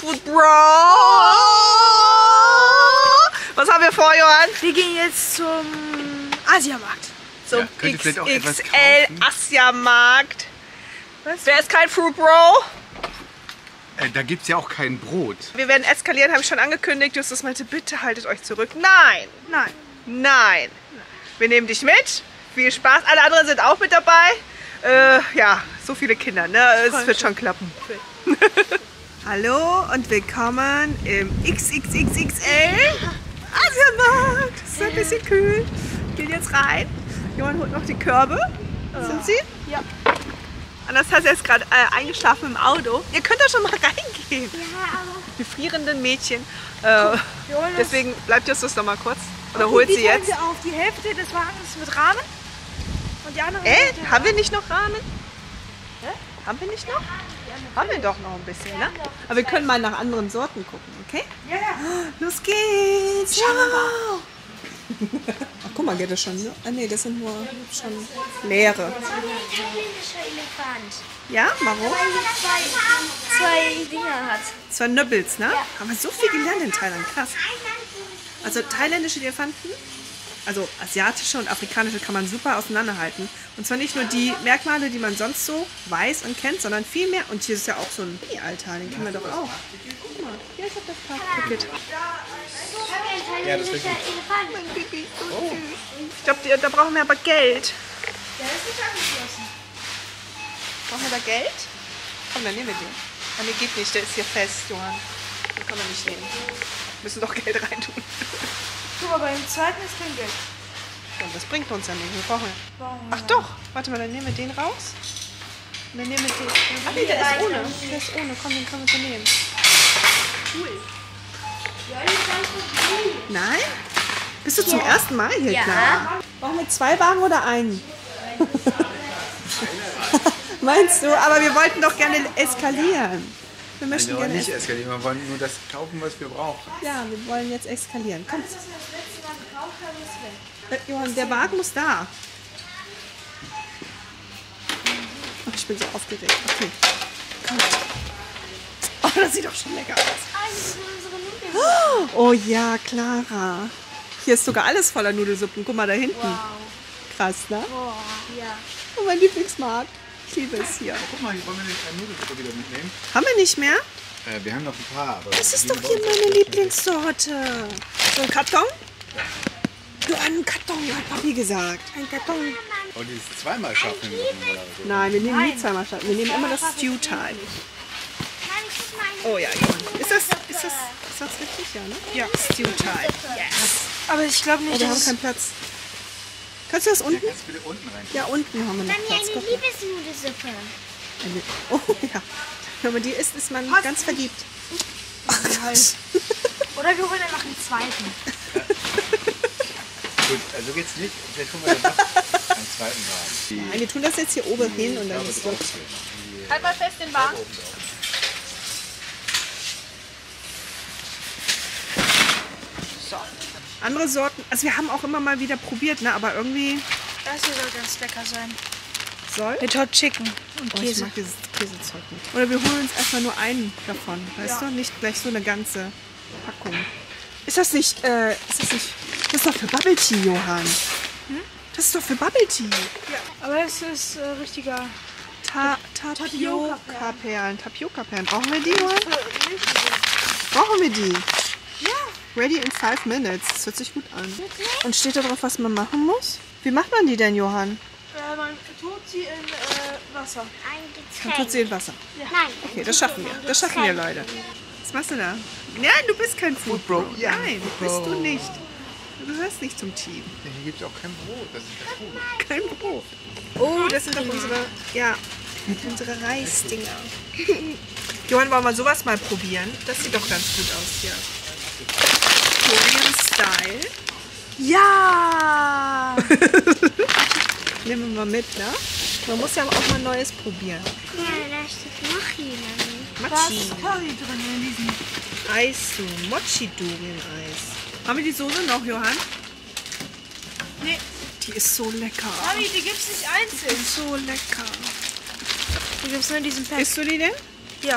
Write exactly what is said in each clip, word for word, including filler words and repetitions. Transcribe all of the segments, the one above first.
Food Bro. Was haben wir vor, Johann? Wir gehen jetzt zum Asiamarkt. Zum Ja, könnt ihr vielleicht auch etwas X X L kaufen? Asiamarkt. Was? Wer ist kein Food Bro? Äh, da gibt es ja auch kein Brot. Wir werden eskalieren, habe ich schon angekündigt. Justus meinte, bitte haltet euch zurück. Nein, Nein. nein. Wir nehmen dich mit. Viel Spaß. Alle anderen sind auch mit dabei. Äh, ja, so viele Kinder, ne? Es wird schon klappen. Hallo und willkommen im X X X X L Asiamarkt. Es ist ein bisschen kühl. Wir gehen jetzt rein. Johann holt noch die Körbe. Sind sie? Ja. Anastasia ist gerade äh, eingeschlafen im Auto. Ihr könnt doch schon mal reingehen. Ja, aber... Die frierenden Mädchen. Äh, wir holen das- deswegen bleibt Justus noch mal kurz. Oder Und holt wie sie teilen jetzt. wir auf? Die Hälfte des Wagens ist mit Rahmen und die andere Äh, Hälfte... haben wir nicht noch Rahmen? Hä? Haben wir nicht noch? Haben wir doch noch ein bisschen, ne? Aber wir können mal nach anderen Sorten gucken, okay? Ja, ja. Los geht's! Schauen wir mal! Ach, guck mal, geht das schon, ne? Ah, nee, das sind nur schon leere. Thailändischer Elefant. Ja, warum? Weil er zwei, zwei Dinger hat. Zwei Nöbbels, ne? Haben wir so viel gelernt in Thailand, krass. Also thailändische Elefanten, also asiatische und afrikanische kann man super auseinanderhalten. Und zwar nicht nur die Merkmale, die man sonst so weiß und kennt, sondon viel mehr. Und hier ist ja auch so ein Mini-Altar, den kennen wir doch auch. Guck mal, hier ist das Parkticket. Ja, das ist Thailändischer Elefant. Ich glaube, da brauchen wir aber Geld. Der ist nicht angeschlossen. Brauchen wir da Geld? Komm, dann nehmen wir den. Ah, nee, geht nicht, der ist hier fest, Johann. Den können wir nicht nehmen. Wir müssen doch Geld reintun. Guck mal, beim zweiten ist kein Geld. Ja, das bringt uns ja nicht. Wir brauchen ja. Warum? Ach doch, warte mal, dann nehmen wir den raus. Und dann nehmen wir den. Ach nee, der ist ohne. Der ist ohne. Komm, den können wir so nehmen. Cool. Nein? Bist du zum ersten Mal hier, Ja. Clara? Brauchen wir zwei Wagen oder einen? Meinst du? Aber wir wollten doch gerne eskalieren. Wir möchten Wir gerne wollen nicht es eskalieren, wir wollen nur das kaufen, was wir brauchen. Ja, wir wollen jetzt eskalieren. Komm, Das, was wir das letzte Mal gekauft haben, ist weg. äh, Johann, der Wagen muss da. Ach, ich bin so aufgeregt. Okay. Komm. Oh, das sieht doch schon lecker aus. Das sind unsere Nudeln. Oh ja, Clara. Hier ist sogar alles voller Nudelsuppen. Guck mal da hinten. Wow. Krass, ne? Boah, ja. Oh, mein Lieblingsmarkt. Ich liebe es hier. Guck mal, hier wollen wir den Nudelsuppe wieder mitnehmen. Haben wir nicht mehr? Äh, wir haben noch ein paar, aber... Das ist doch hier meine Lieblingssorte. So ein Karton? Du, einen Karton, hat Papi gesagt. Ein Karton. Und dieses zweimal schaffen wir noch oder so. Nein, wir nehmen nie zweimal statt. Wir nehmen immer das Stew-Teil. Nein, ich muss mal Oh ja, Johann. Ist das, ist das, ist das richtig? Ja, ne? Ja, Stew-Teil. Yes. Aber ich glaube Oh, nicht, wir haben dass keinen Platz. Kannst du das Ja, unten? kannst du bitte unten rein. Ja, unten haben wir noch Dann Platz. eine Guck mal. Liebesnudelsuppe. Eine- Oh ja. Wenn man die isst, ist man Passt ganz nicht. verliebt. Ach Gott. Oder wir holen einfach einen zweiten. Gut, also geht's nicht. Vielleicht holen wir dann noch einen zweiten Wagen. Nein, wir tun das jetzt hier oben hin und dann ist gut. Halt mal fest den Wagen. So. Andere Sorten, also wir haben auch immer mal wieder probiert, ne? Aber irgendwie Das hier soll ganz lecker sein. soll. Mit Hot Chicken und Oh, ich Käse. mag dieses Käsezeug nicht. Oder wir holen uns erstmal nur einen davon, weißt du? Nicht gleich so eine ganze Packung. Ist das nicht, äh, ist das nicht, das ist doch für Bubble Tea, Johann. Das ist doch für Bubble Tea. Aber es ist äh, richtiger... Ta Tapioca-Perlen. Tapioca-Perlen. Brauchen wir die, Johann? Brauchen wir die? Ja. Ready in five minutes. Das hört sich gut an. Und steht da drauf, was man machen muss? Wie macht man die denn, Johann? Äh, man tut sie in äh, Wasser. Ein Man Getränk. tut sie in Wasser. Nein. Okay, das schaffen wir. Das schaffen wir, Leute. Was machst du da? Nein, du bist kein Food Bro. Ja, Nein, Food bist Bro. du nicht. Du gehörst nicht zum Team. Ja, hier gibt es auch kein Brot, das ist das Brot. Kein Brot. Oh, das sind doch unsere, ja, unsere Reisdinger. Johann, wollen wir sowas mal probieren? Das sieht doch ganz gut aus hier. Korean Style. Ja! Nehmen wir mal mit, ne? Man muss ja auch mal Neues probieren. Guck mal, da steht noch jemand. Da Mochi. ist Curry drin in diesem. Eis, Mochi Durian Eis. Haben wir die Soße noch, Johann? Nee, Die ist so lecker. Mami, die gibt's nicht einzeln. So lecker. Die gibt's nur in diesem Pack. Isst du die denn? Ja.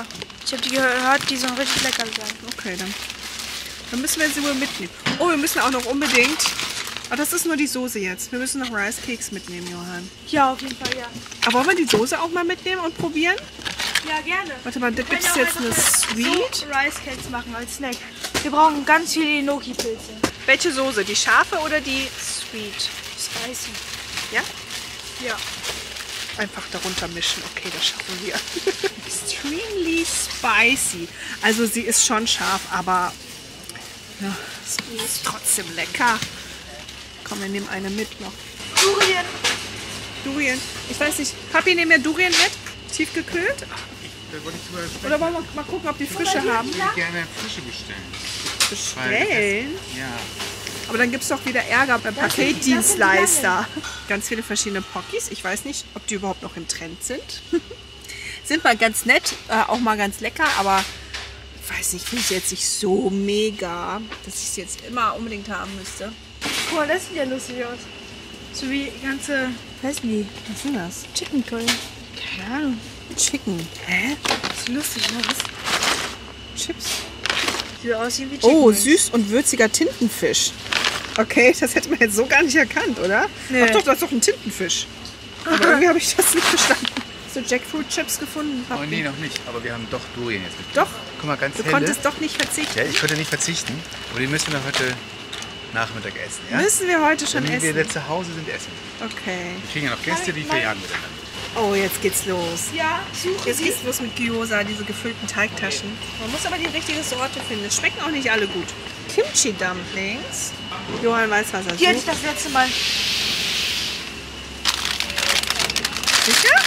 Ich habe die gehört, die sollen richtig lecker sein. Okay, dann, dann müssen wir sie wohl mitnehmen. Oh, wir müssen auch noch unbedingt... Ah, das ist nur die Soße jetzt. Wir müssen noch Rice Cakes mitnehmen, Johann. Ja, auf jeden Fall, ja. Aber wollen wir die Soße auch mal mitnehmen und probieren? Ja, gerne. Warte mal, da gibt es jetzt eine Sweet. So Rice Cakes machen als Snack. Wir brauchen ganz viele Enoki-Pilze. Welche Soße? Die scharfe oder die Sweet? Spicy. Ja? Ja. Einfach darunter mischen. Okay, das schaffen wir. Extremely spicy. Also sie ist schon scharf, aber ja, sie ist trotzdem lecker. Komm, wir nehmen eine mit noch. Durian. Durian. Ich weiß nicht, Papi, nehmen wir Durian mit? Tiefgekühlt? Da wollte ich drüber sprechen. Oder wollen wir mal gucken, ob die Frische haben? Ich würde gerne Frische bestellen. Bestellen? Ja. Aber dann gibt es doch wieder Ärger beim Paketdienstleister. Ganz viele verschiedene Pockies. Ich weiß nicht, ob die überhaupt noch im Trend sind. Sind mal ganz nett, äh, auch mal ganz lecker, aber ich weiß nicht, finde ich jetzt nicht so mega, dass ich es jetzt immer unbedingt haben müsste. Guck mal, das sieht ja lustig aus. So wie ganze, was heißen die? Was ist denn das? Chicken Curry. Keine Ahnung. Chicken. Hä? Das sieht lustig aus. Chips. Sieht aus wie Chicken. Oh, süß und würziger Tintenfisch. Okay, das hätte man jetzt so gar nicht erkannt, oder? Nee. Ach doch, das ist doch ein Tintenfisch. Aber irgendwie habe ich das nicht verstanden. Hast du Jackfruit-Chips gefunden, Papi? Oh nee, noch nicht. Aber wir haben doch Durian jetzt mit. Doch. Guck mal, ganz Du helle. konntest doch nicht verzichten. Ja, ich konnte nicht verzichten. Aber die müssen wir heute Nachmittag essen, ja? Müssen wir heute schon Wenn wir essen? zu Hause sind, essen. Okay. Wir kriegen ja noch Gäste, die verjagen wir dann. Oh, jetzt geht's los. Ja, suchen Jetzt Sie. geht's los mit Gyoza, diese gefüllten Teigtaschen. Man muss aber die richtige Sorte finden. Es schmecken auch nicht alle gut. Kimchi Dumplings. Johann weiß, was er Die hatte ich sucht. das letzte Mal. Sicher?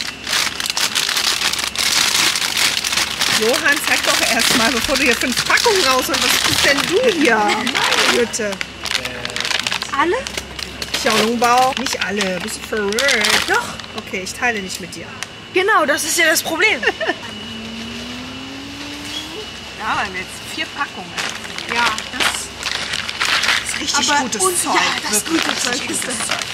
Johann, zeig doch erst mal, bevor du hier fünf Packungen rausholst. Was bist denn du hier? Meine Güte. Alle? Xiaolongbao. Nicht alle. Bist du verrückt? Doch. Okay, ich teile nicht mit dir. Genau, das ist ja das Problem. Ja, wir haben jetzt vier Packungen. Ja, das Das ist richtig Aber- gutes und- Zeug. ja, das ist Wirklich gutes Zeug richtig ist gutes das. Zeug.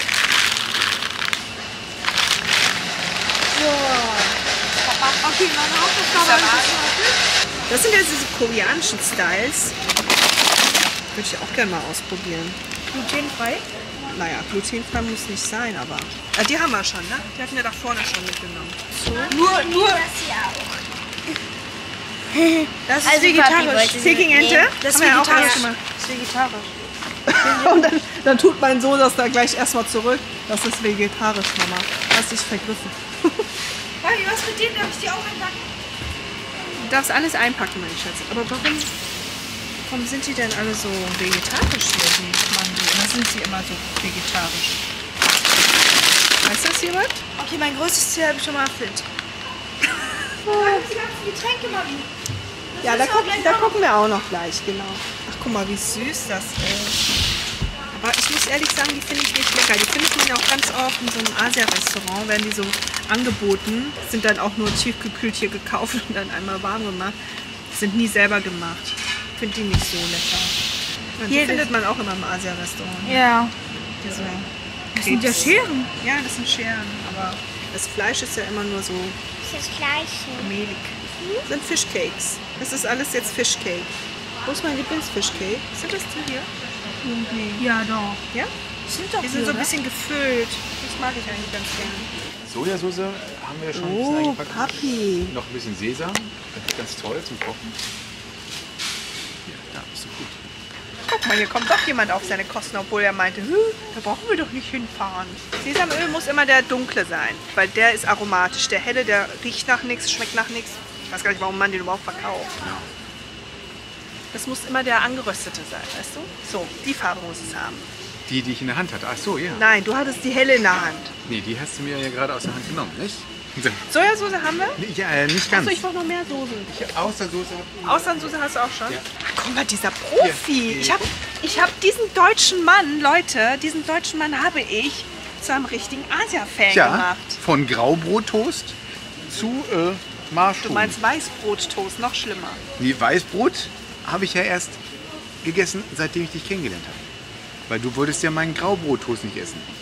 Okay, meine Hauptaufgabe ist Das sind ja diese koreanischen Styles. Würde ich auch gerne mal ausprobieren. glutenfrei. Naja, glutenfrei muss nicht sein, aber... Ah, die haben wir schon, ne? Die hatten wir da vorne schon mitgenommen. Nur, nur. Das hier auch. Das ist Also, Papi vegetarisch. wollte sie Peking-Ente? mitnehmen. Das ist Haben wir ja auch vegetarisch. alles gemacht. Das ist vegetarisch. Und dann, dann tut mein Sohn das da gleich erstmal zurück. Das ist vegetarisch, Mama. Hast dich vergriffen. Papi, was mit denen? Darf ich die auch einpacken? Du darfst alles einpacken, mein Schatz. Aber warum, warum sind die denn alle so vegetarisch hier, die Mandi? Oder sind sie immer so vegetarisch? Weiß das jemand? Okay, mein größtes Ziel habe ich schon mal erfüllt. Die ganzen Getränke, Mami. Ja, da, müssen wir guck, gleich da auch noch- gucken wir auch noch gleich, genau. Ach, guck mal, wie süß das ist. Aber ich muss ehrlich sagen, die finde ich nicht lecker. Die findet man ja auch ganz oft in so einem Asia-Restaurant, werden die so angeboten. Sind dann auch nur tiefgekühlt hier gekauft und dann einmal warm gemacht. Sind nie selber gemacht. Ich finde die nicht so lecker. Die Hier, findet man auch immer im Asia-Restaurant. Ja. Diese Das sind ja Krebs- Scheren. Ja, das sind Scheren. Aber das Fleisch ist ja immer nur so Das ist das Gleiche. mehlig. Das sind Fischcakes. Das ist alles jetzt Fischcake. Wo ist mein Lieblingsfischcake? Sind das die hier? Nee. Ja, doch. Ja? Sind doch Die sind so ein bisschen gefüllt. Das mag ich eigentlich ganz gerne. Sojasauce haben wir schon ein bisschen Oh, eingepackt. Papi. Noch ein bisschen Sesam. Das ist ganz toll zum Kochen. Ja, da bist du gut. Guck mal, hier kommt doch jemand auf seine Kosten, obwohl er meinte, "Hü, da brauchen wir doch nicht hinfahren. Sesamöl muss immer der dunkle sein, weil der ist aromatisch. Der helle, der riecht nach nichts, schmeckt nach nichts. Ich weiß gar nicht, warum man den überhaupt verkauft. Das muss immer der angeröstete sein, weißt du? So, die Farbe muss es haben. Die, die ich in der Hand hatte. Ach so, ja. Nein, du hattest die helle in der Hand. Nee, die hast du mir ja gerade aus der Hand genommen, nicht? Sojasauce haben wir? Nee, ja, äh, nicht ganz. Achso, ich brauche noch mehr Soße. Ich, außer Soße hab Austernsoße hast du auch schon? Ja. Ach, guck mal, dieser Profi. Hier. Ich habe ich hab diesen deutschen Mann, Leute, diesen deutschen Mann habe ich zu einem richtigen Asia-Fan ja, gemacht. von Graubrottoast zu äh, Marschtoast. Du meinst Weißbrottoast, noch schlimmer. Nee, Weißbrot habe ich ja erst gegessen, seitdem ich dich kennengelernt habe. Weil du wolltest ja meinen Graubrottoast nicht essen.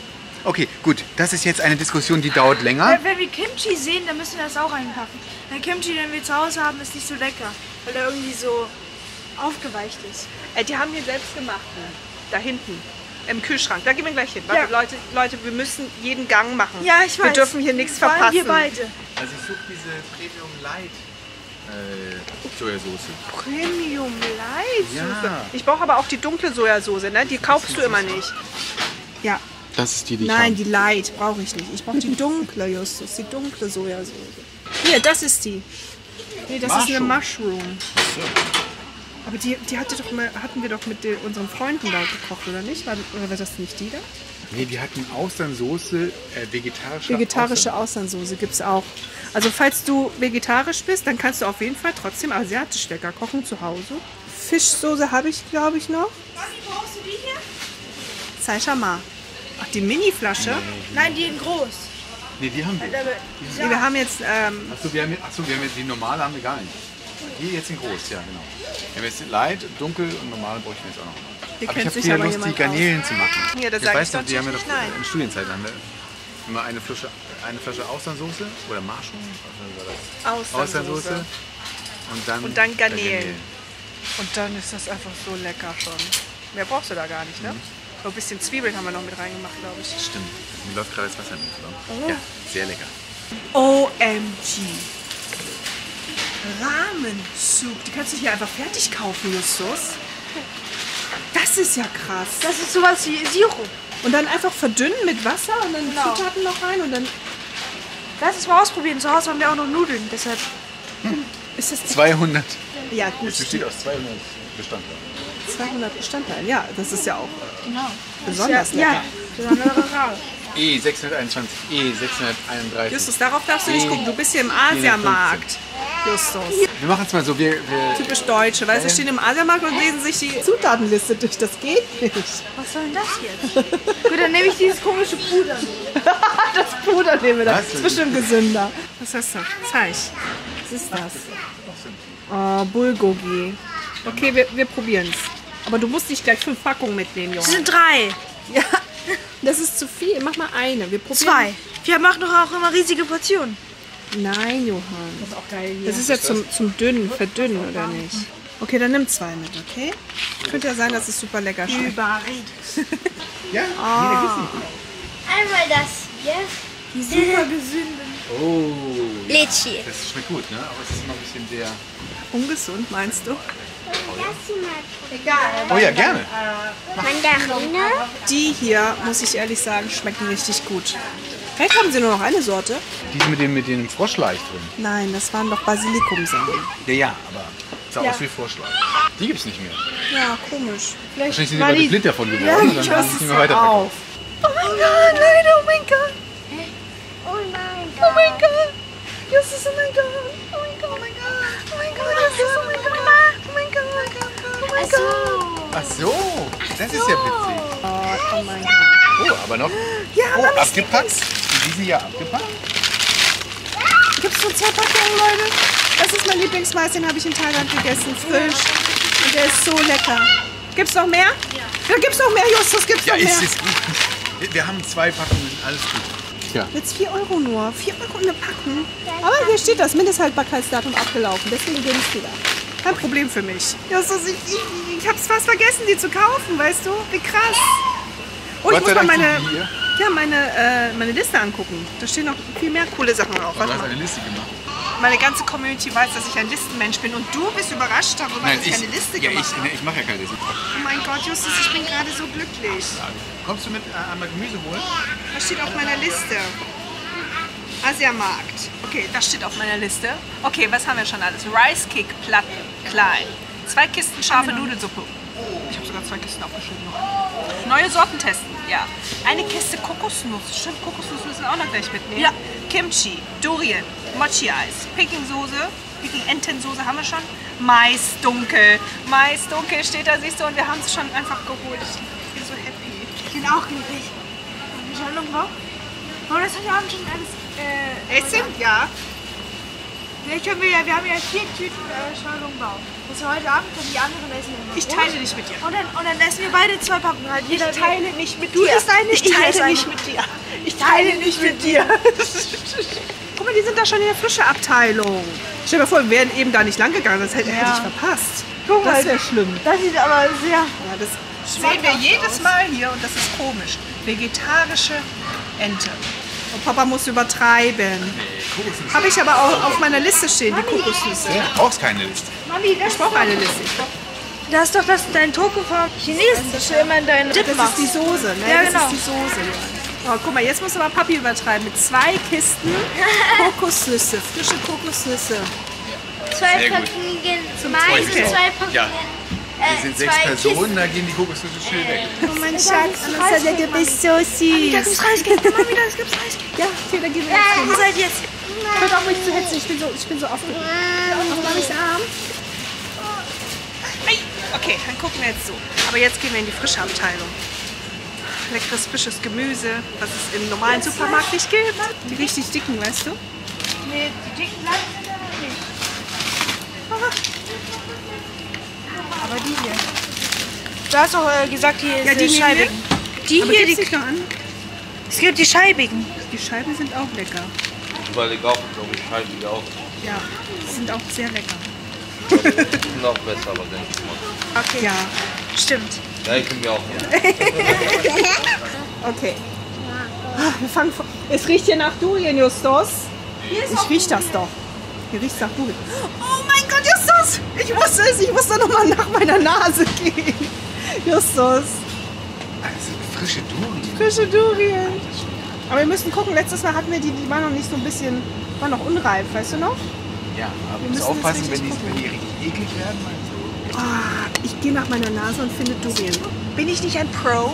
Okay, gut. Das ist jetzt eine Diskussion, die dauert länger. Wenn wir Kimchi sehen, dann müssen wir das auch einpacken. Der Kimchi, den wir zu Hause haben, ist nicht so lecker, weil er irgendwie so aufgeweicht ist. Äh, die haben hier selbst gemacht. Da hinten. Im Kühlschrank. Da gehen wir gleich hin. Ja. Warte, Leute, Leute, wir müssen jeden Gang machen. Ja, ich weiß. Wir dürfen hier nichts Vor allem verpassen. wir beide. Also ich suche diese Premium Light äh, Sojasauce. Premium Light Soße. Ja. Ich brauche aber auch die dunkle Sojasauce, ne? Die kaufst du immer nicht. Ja. Das ist die, die ich Nein, habe. die Light brauche ich nicht. Ich brauche die dunkle, Justus. Die dunkle Sojasauce. Hier, das ist die. Nee, das ist eine Mushroom. Aber die, die hatte doch mal, hatten wir doch mit den, unseren Freunden da gekocht, oder nicht? War, oder war das nicht die da? Nee, die hatten Austernsoße, äh, vegetarische Vegetarische Austernsoße gibt es auch. Also falls du vegetarisch bist, dann kannst du auf jeden Fall trotzdem asiatisch lecker kochen zu Hause. Fischsoße habe ich, glaube ich, noch. Brauchst du die hier? Sai Shama. Ach, die Mini-Flasche? Nein, die in groß. Nee, die haben wir. Nee, wir haben jetzt, ähm, Achso, wir haben, achso, wir haben die normale haben wir gar nicht. Die jetzt in groß, ja genau. Wir haben jetzt Light, dunkel und normale bräuchten wir jetzt auch noch. Hier Aber ich kennt habe sich früher aber Lust, die jemand Garnelen zu machen. Ja, das Jetzt sag ich weißt du, die haben wir natürlich doch nein. in Studienzeit haben wir immer eine Flasche, eine Flasche Austernsoße oder Marschung, was war das? Austernsoße. und dann, Und dann Garnelen. Und dann ist das einfach so lecker schon. Mehr brauchst du da gar nicht, ne? So ein bisschen Zwiebeln haben wir noch mit reingemacht, glaube ich. Stimmt, mir läuft gerade das Wasser nicht, oder? Oh. Ja, sehr lecker. O M G. Ramen-Soup. Die kannst du hier einfach fertig kaufen, Justus. Das ist ja krass. Das ist sowas wie Sirup. Und dann einfach verdünnen mit Wasser und dann Genau. Zutaten noch rein und dann Lass es mal ausprobieren. Zu Hause haben wir auch noch Nudeln, deshalb. ist das zweihundert. ja gut. Es besteht aus zweihundert Bestandteilen. zweihundert Bestandteile. Ja, das ist ja auch Genau. besonders Ja, lecker. besondere Rahl. E sechshunderteinundzwanzig, E sechshunderteinunddreißig. Justus, darauf darfst du nicht Nee. gucken. Du bist hier im Asiamarkt. Justus. Wir machen es mal so, wir, wir Typisch Deutsche, weil sie stehen im Asiamarkt und lesen sich die Zutatenliste durch. Das geht nicht. Was soll denn das jetzt? Gut, dann nehme ich dieses komische Puder. Das Puder nehmen wir da. Was? Das ist bestimmt gesünder. Was hast du? Zeig. Was ist das? Oh, Bulgogi. Okay, wir, wir probieren es. Aber du musst nicht gleich fünf Packungen mitnehmen, Es Junge. sind drei. Ja, das ist zu viel. Mach mal eine. Wir probieren. Zwei. Wir machen doch auch immer riesige Portionen. Nein, Johann. Das ist auch geil hier. Das ist ja zum, zum Dünnen, verdünnen, oder nicht? Okay, dann nimm zwei mit, okay? Könnte ja sein, dass es super lecker schmeckt. Überreden. ja, Einmal das hier. Die super gesünden. Oh, ja. Litchi. Das schmeckt gut, ne? Aber es ist immer ein bisschen sehr... Ungesund, meinst du? Oh ja, gerne. Mandarine. Die hier, muss ich ehrlich sagen, schmecken richtig gut. Vielleicht haben sie nur noch eine Sorte. Die mit dem, mit dem Froschleich drin. Nein, das waren doch Basilikumsachen. Ja, ja, aber sah Ja. aus wie Froschleich. Die gibt's nicht mehr. Ja, komisch. Wahrscheinlich sind die war Leute die- blind davon geworden. Ja, und ich dann höre haben sie es nicht mehr es weiterverkauft. auf. Oh mein Gott, Leute, oh mein Gott. Oh mein Oh mein Gott. Gott. Justus, oh mein Gott. Oh mein Gott, oh mein Gott. Oh mein Gott, Justus, oh mein Gott. Oh mein Gott, oh mein Gott. Oh mein Gott. Ach so, das ist ja witzig. Oh mein Gott. Oh, aber noch Ja, oh, Mami, abgepackt. In diesem Jahr abgepackt. Gibt's nur zwei Packungen, Leute? Das ist mein Lieblingsmais, den habe ich in Thailand gegessen. Frisch. Und der ist so lecker. Gibt's noch mehr? Ja. Ja, gibt's noch mehr, Justus? Gibt's Ja, noch mehr? ist es gut. Wir, wir haben zwei Packungen, alles gut. Ja. Jetzt vier Euro nur. vier Euro eine Packung. Aber hier steht das Mindesthaltbarkeitsdatum abgelaufen. Deswegen günstiger. Kein Problem für mich. Justus, ich, ich, ich hab's fast vergessen, die zu kaufen, weißt du? Wie krass. Oh, ich Gott sei muss mal Dank meine, sind die hier. ja, meine, äh, meine Liste angucken. Da stehen noch viel mehr coole Sachen drauf. Du Warte hast mal. eine Liste gemacht. Meine ganze Community weiß, dass ich ein Listenmensch bin. Und du bist überrascht darüber, dass ich, eine Liste ja, gemacht ich, habe. ich mache ja keine Liste. Oh mein Gott, Justus, ich bin gerade so glücklich. Kommst du mit äh, einmal Gemüse holen? Das steht auf meiner Liste. Asiamarkt. Okay, das steht auf meiner Liste. Okay, was haben wir schon alles? Rice Kick, Platten, klein. Zwei Kisten scharfe Nudelsuppe. Ich habe sogar zwei Kisten aufgeschrieben. Neue Sorten testen, ja. Eine Kiste Kokosnuss. Stimmt, Kokosnuss müssen wir auch noch gleich mitnehmen. Ja. Kimchi, Durian, Mochi-Eis, Peking-Soße, Peking-Entensoße haben wir schon. Mais dunkel. Mais dunkel steht da, siehst du, und wir haben es schon einfach geholt. Ich bin so happy. Ich bin auch glücklich. Bestellung drauf. Aber das hat ja Abend schon alles. Äh, Essen? Ja. Vielleicht können wir ja, wir haben ja vier Tüten äh, Schwalumbau. Das ist heute Abend und die anderen essen wir noch. Ich teile nicht mit dir. Und dann, und dann essen wir beide zwei Packungen halt. Ich Jeder teile nicht mit Du dir. isst eine, ich ich teile esse eine. nicht mit dir. Ich teile nicht mit dir. Guck mal, die sind da schon in der frische Abteilung. Stell dir mal vor, wir wären eben da nicht lang gegangen, das hätte, hätte ich verpasst. Guck mal, Das wäre schlimm. Das sieht aber sehr... Ja, das sehen wir jedes Mal hier und das ist komisch. Vegetarische Ente. Und Papa muss übertreiben. Kokosnüsse. Habe ich aber auch auf meiner Liste stehen, die Kokosnüsse. Ja, du brauchst keine Liste. Mami, das Ich brauche eine Liste. Da ist doch das, dein Tofu vom Chinesen. Das ist immer in deinen Dip Das ist die Soße, ne? Ja, das genau. ist die Soße. Ja. Oh, guck mal, jetzt muss aber Papi übertreiben mit zwei Kisten Kokosnüsse, frische Kokosnüsse. Zwei Sehr gut. Packungen Zum Mais und Beispiel. zwei Packungen. Ja. Äh, Wir sind sechs zwei Personen, da gehen die Kokosnüsse schnell weg. Oh mein Schatz, Anastasia, du bist so süß. gibt's Reisgeld. Mami, da gibt's Reisgeld. Ja, okay, dann gehen wir Ja, jetzt hin. Ihr seid jetzt... Hört auf mich zu hetzen, ich bin so, ich bin so aufgeregt. Auf Mamis Arm. Ei, okay, dann gucken wir jetzt so. Aber jetzt gehen wir in die frische Abteilung. Leckeres, frisches Gemüse, was es im normalen Supermarkt nicht gibt. Die richtig dicken, weißt du? Nee, die dicken bleiben nicht. Aber die hier. Du hast doch äh, gesagt, hier ist Ja, die äh, nehmen scheibigen. Die Aber hier, gibt's die, nicht noch an. es gibt die scheibigen. Die Scheiben sind auch lecker. Weil ich auch, glaube ich, Scheiben auch Ja, sind auch sehr lecker. noch besser, aber denke ich mal. Okay. Ja, Stimmt. Ja, ich bin mir auch. okay. Ah, wir fangen von, es riecht hier nach Durian, Justus. Ich riech das doch. Hier riecht es nach Durian. Oh mein Gott, Justus! Ich wusste es, ich muss da nochmal nach meiner Nase gehen. Justus, Also frische Duri. frische Durian. Aber wir müssen gucken, letztes Mal hatten wir die, die waren noch nicht so ein bisschen, waren noch unreif, weißt du noch? Ja, aber Wir du musst müssen das aufpassen, wenn richtig die, gucken. wenn die richtig eklig werden. meinst du? Ah, ich gehe nach meiner Nase und finde Durian. Bin ich nicht ein Pro?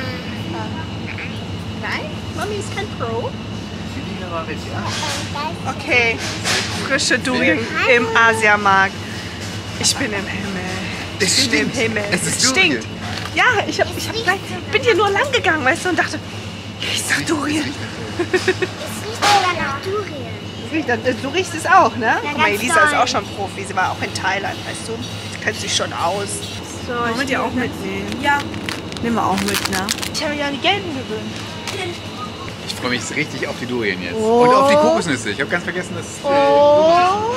Nein, Mami ist kein Pro. Die liegen aber mit, ja. Okay, frische Durian im Asiamarkt. Ich bin im Himmel. Ich Es bin im stinkt. Himmel. Es ist stinkt. Durian. Ja, ich, hab, ich hab gleich, bin hier nur lang gegangen, weißt du, und dachte, ich sag Durian. Es riecht sogar nach Durian. Riecht das- Du riechst es auch, ne? Guck mal, ganz Elisa ist doll. auch schon Profi. Sie war auch in Thailand, weißt du. Sie kennt sich schon aus. So, Wollen wir die auch mitnehmen? Ja, Nehmen wir auch mit, ne? ich habe mich an die gelben gewöhnt. Ich freue mich richtig auf die Durian jetzt. Oh. Und auf die Kokosnüsse. Ich habe ganz vergessen, dass es äh, Oh.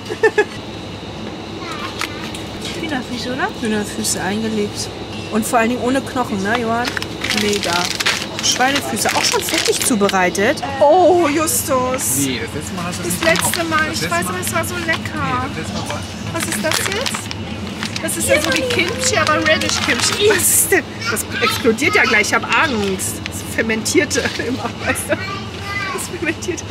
Hühnerfüße, oder? Hühnerfüße eingelegt. Und vor allen Dingen ohne Knochen, ne, Johann? Mega. Schweinefüße auch schon fertig zubereitet. Oh, Justus. Nee, das letzte Mal hast du Das nicht letzte gemocht. Mal, Das ich letzte weiß, Mal- aber es war so lecker. Nee, das letzte Mal war... Was ist das jetzt? Das ist ja so wie Kimchi, aber Radish Kimchi. Was ist denn? Das explodiert ja gleich, ich habe Angst. Das fermentierte immer, weißt du? Das fermentierte.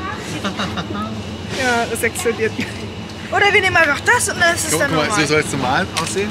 Ja, das explodiert. Oder wir nehmen einfach das und das ist Guck dann mal, so normal. soll es normal aussehen.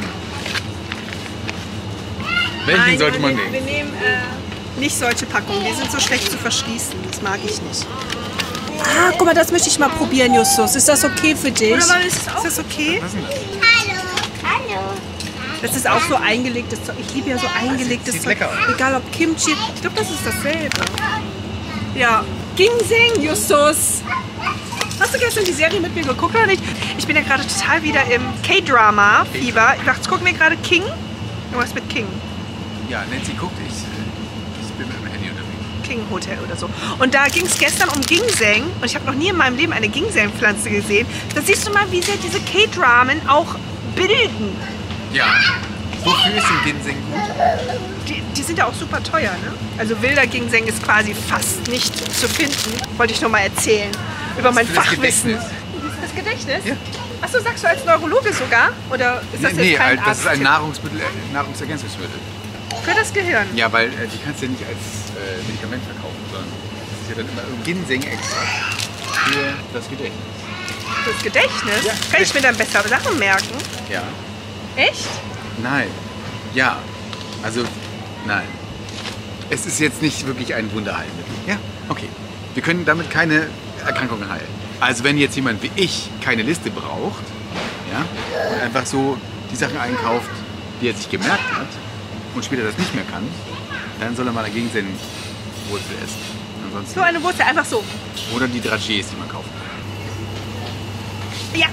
Welchen sollte man wir, wir nehmen? nehmen äh, nicht solche Packungen, die sind so schlecht zu verschließen. Das mag ich nicht. Ah, guck mal, das möchte ich mal probieren, Justus. Ist das okay für dich? Oder Mami, ist das auch? Ist das okay? Was ist denn das? Hallo. Hallo. Das ist auch so eingelegtes Zeug. Ich liebe ja so eingelegtes sieht Zeug. lecker aus. Egal ob Kimchi. Ich glaube, das ist dasselbe. Ja. Ginseng, Justus. Hast du gestern die Serie mit mir geguckt oder nicht? Ich bin ja gerade total wieder im K-Drama-Fieber. Ich dachte, gucken wir gerade King? Irgendwas mit King. Ja, Nancy guckt, ich, äh, ich bin mit dem Handy unterwegs. King Hotel oder so. Und da ging es gestern um Ginseng. Und ich habe noch nie in meinem Leben eine Ginsengpflanze gesehen. Da siehst du mal, wie sehr diese K-Dramen auch bilden. Ja. Wofür ist denn Ginseng gut? Die, die sind ja auch super teuer, ne? Also wilder Ginseng ist quasi fast nicht zu finden. Wollte ich nur mal erzählen. Über mein Für das Fachwissen. Gedächtnis. Das Gedächtnis? Ja. Achso, sagst du als Neurologe sogar? Oder ist das nee, jetzt nee, kein halt, das ist ein Arzttipp? Nahrungsmittel, äh, Nahrungsergänzungsmittel. Für das Gehirn. Ja, weil äh, die kannst du ja nicht als äh, Medikament verkaufen, sondern das ist ja dann immer Ginseng-Extrakt für das Gedächtnis. Fürs Gedächtnis? Ja. Kann ich mir dann besser Sachen merken? Ja. Echt? Nein. Ja. Also, nein. Es ist jetzt nicht wirklich ein Wunderheilmittel. Ja, okay. Wir können damit keine Erkrankungen heilen. Also wenn jetzt jemand wie ich keine Liste braucht, ja, und einfach so die Sachen einkauft, die er sich gemerkt hat und später das nicht mehr kann, dann soll er mal dagegen seinen Wurzel essen. Ansonsten, So eine Wurzel, einfach so. oder die Dragees, die man kaufen kann. Ja.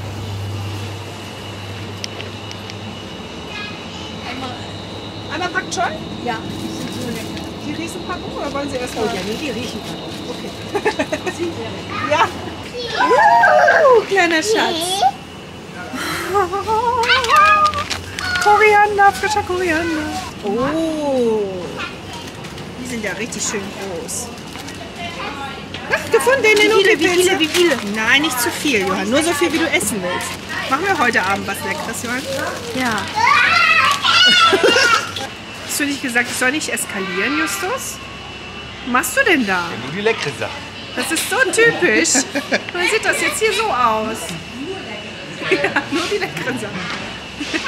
Einmal packt schon? Ja, die sind so lecker. Die Riesenpackung oder wollen Sie erst mal? Oh ja, nur die riechen. Okay. Ja. Uh, kleiner Schatz. Koriander, frischer Koriander. Oh. Die sind ja richtig schön groß. Ach, gefunden den Wie viele, wie viele, wie viele? Nein, nicht zu viel, Johann. Nur so viel, wie du essen willst. Machen wir heute Abend was Leckeres, Johann? Ja. Hast du nicht gesagt, ich soll nicht eskalieren, Justus? Was machst du denn da? Nur die leckere Sache. Das ist so typisch. Dann sieht das jetzt hier so aus. Ja, nur die leckeren Sachen.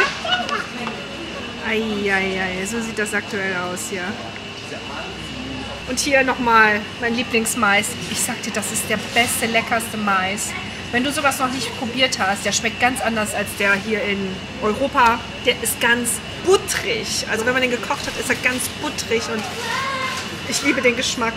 Eieiei, so sieht das aktuell aus, ja. Und hier nochmal mein Lieblingsmais. Ich sagte, das ist der beste, leckerste Mais. Wenn du sowas noch nicht probiert hast, der schmeckt ganz anders als der hier in Europa. Der ist ganz butterig. Also wenn man den gekocht hat, ist er ganz butterig und ich liebe den Geschmack.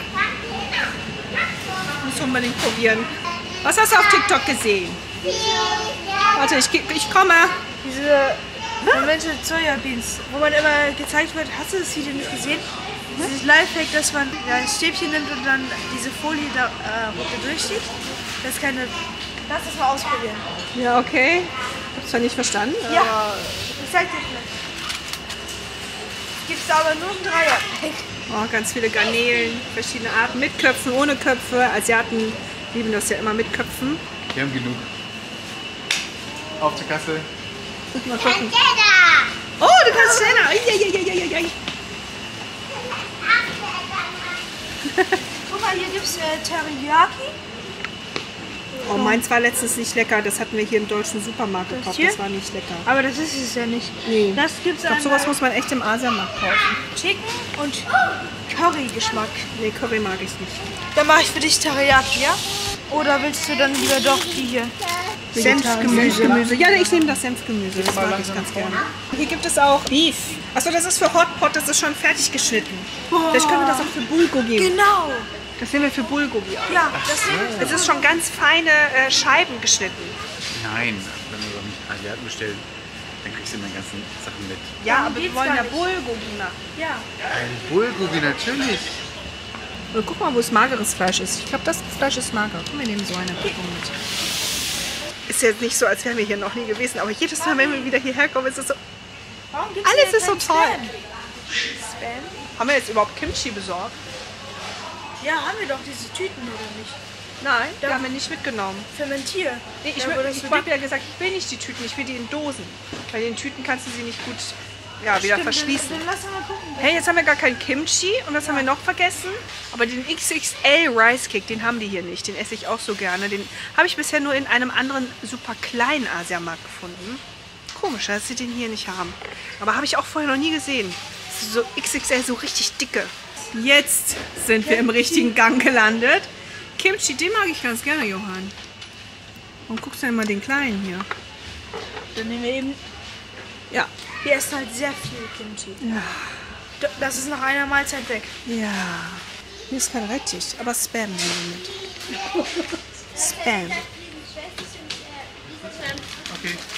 Muss unbedingt probieren. Was hast du auf TikTok gesehen? Warte, ich, ich komme. Diese Menschen Sojabeans, wo man immer gezeigt wird, hast du das Video nicht gesehen? Dieses Lifehack, dass man ein Stäbchen nimmt und dann diese Folie da äh, durchsticht. Das ist keine. Lass das mal ausprobieren. Ja, okay. Hab's zwar nicht verstanden. Ja, aber ich zeig dir mal. Gibt's aber nur ein Dreier. oh, ganz viele Garnelen, verschiedene Arten, mit Köpfen, ohne Köpfe. Asiaten lieben das ja immer mit Köpfen. Wir haben genug. Auf zur Kasse. Mal gucken. Oh, du kannst schneller. Ai, ai, ai, ai, ai, ai. Guck mal, hier gibt's äh, Teriyaki. Oh, meins war letztens nicht lecker. Das hatten wir hier im deutschen Supermarkt Das gekauft. hier? Das war nicht lecker. Aber das ist es ja nicht. Nee. Das gibt's Ich glaube, sowas muss man echt im Asiamarkt kaufen. Chicken und Curry-Geschmack. Nee, Curry mag ich nicht. Dann mache ich für dich Teriyaki, ja? Oder willst du dann lieber doch die hier? Senfgemüse. Senfgemüse. Ja, ich nehme das Senfgemüse. Das mag ich ganz gerne. Hier gibt es auch Beef. Achso, das ist für Hotpot. Das ist schon fertig geschnitten. Vielleicht können wir das auch für Bulgogi. Genau. Das nehmen wir für Bulgogi auch. Ja, das nehme ich. Es ist schon ganz feine äh, Scheiben geschnitten. Nein, wenn wir beim Asiaten bestellen, dann kriegst du meine ganzen Sachen mit. Ja, Darum aber wir geht's wollen gar ja nicht. Bulgogi machen. Ja. Ein Bulgogi, natürlich. Und guck mal, wo es mageres Fleisch ist. Ich glaube, das Fleisch ist mager. Komm, wir nehmen so eine Packung mit. Ist jetzt nicht so, als wären wir hier noch nie gewesen, aber jedes Mal, wenn wir wieder hierher kommen, ist es so... Warum gibt's Alles hier ist so keinen toll. Spam? Spam? Haben wir jetzt überhaupt Kimchi besorgt? Ja, haben wir doch diese Tüten, oder nicht? Nein, die Doch. haben wir nicht mitgenommen. Fermentier. Nee, ich Ja, will, aber das ich so habe dick- ja gesagt, ich will nicht die Tüten, ich will die in Dosen. Weil in Tüten kannst du sie nicht gut ja, wieder Stimmt, verschließen. Dann, dann lass mal gucken. Hey, jetzt haben wir gar kein Kimchi und was haben wir noch vergessen? Aber den X X L Rice Cake, den haben die hier nicht. Den esse ich auch so gerne. Den habe ich bisher nur in einem anderen super kleinen Asiamarkt gefunden. Komisch, dass sie den hier nicht haben. Aber habe ich auch vorher noch nie gesehen. Das ist so X X L, so richtig dicke. Jetzt sind wir im richtigen Gang gelandet. Kimchi, den mag ich ganz gerne, Johann. Und guckst du denn mal den kleinen hier? Dann nehmen wir eben. Ja. Wir essen halt sehr viel Kimchi. Ja. D- Das ist nach einer Mahlzeit weg. Ja. Hier ist kein Rettich, aber Spam nehmen wir mit. Spam. Okay.